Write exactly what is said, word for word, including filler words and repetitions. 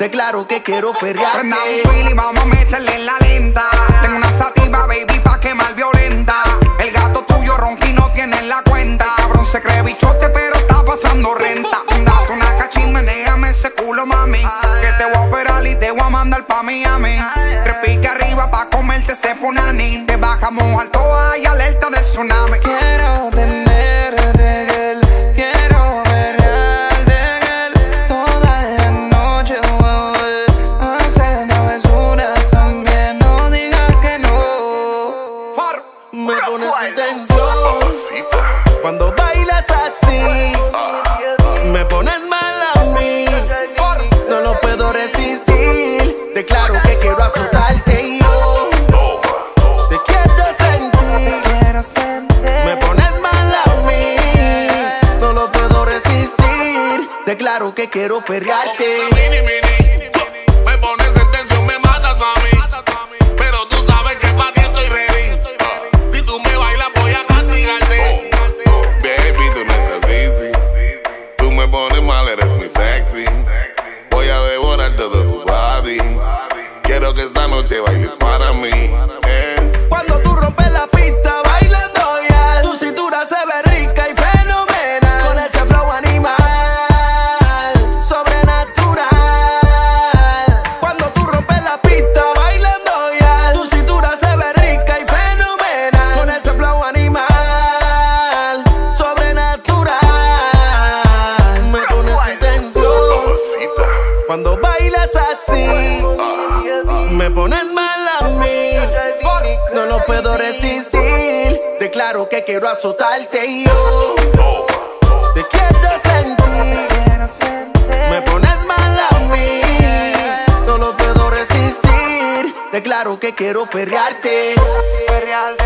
Declaro que quiero perrearte. Prenda un fil y vamos a meterle en la lenta. Tengo una sativa, baby, pa' quemar violenta. El gato tuyo ronqui no tiene en la cuenta. Cabrón se cree bichote pero está pasando renta. Date una cachín, menéame ese culo, mami. Que te voy a operar y te voy a mandar pa' Miami. Tres piques arriba pa' comerte ese punani. Te bajamos al toa y alerta de tsunami. Quiero tenerte, girl. Quiero perrearte, girl. Toda la noche, oh, oh. Hacer travesuras también. No digas que no. Far. Me pones en tensión cuando bailas así. Me pones mal a mí. No lo puedo resistir. Declaro que quiero azotarte y yo te quiero sentir. Quiero sentir. Me pones mal a mí. No lo puedo resistir. Declaro que quiero perrearte. Mini, mini. Me pones en tensión, me matas, mami. Pero tú sabes que pa' ti estoy ready. Si tú me bailas, voy a castigarte. Baby, tú no estás easy. Tú me pones mal, eres muy sexy. Voy a devorar todo tu body. Quiero que esta noche bailes para mí. Eh. Cuando tú rompes la pista bailando ya, tu cintura se ve rica y fenomenal. Con ese flow animal, sobrenatural. Cuando tú rompes la pista bailando ya, tu cintura se ve rica y fenomenal. Con ese flow animal, sobrenatural. Me pones en tensión cuando bailas así. Me pones mal a mí. No lo puedo resistir. Declaro que quiero azotarte y yo te quiero sentir. Quiero sentir. Me pones mal a mí. No lo puedo resistir. Declaro que quiero perrearte. Perrearte.